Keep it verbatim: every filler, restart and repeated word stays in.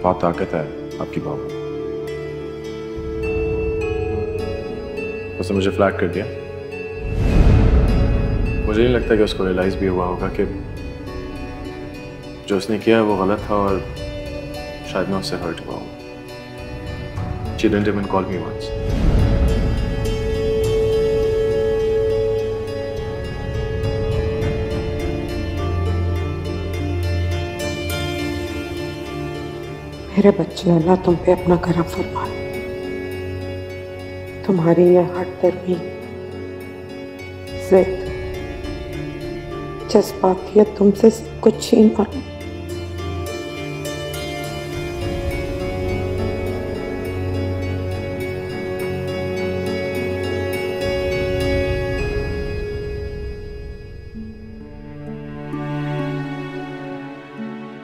बहुत ताकत है आपकी बहू में। उसने मुझे फ्लैग कर दिया। मुझे नहीं लगता कि उसको रियलाइज भी हुआ होगा कि जो उसने किया वो गलत था और शायद मैं उससे हर्ट हुआ हूँ। She didn't even call me once. मेरे बच्चे, अल्लाह तुम पे अपना करम फरमाए। तुम्हारी ये हट दर्मी, जिद, जज्बातियत तुमसे सब कुछ छीन मालूम।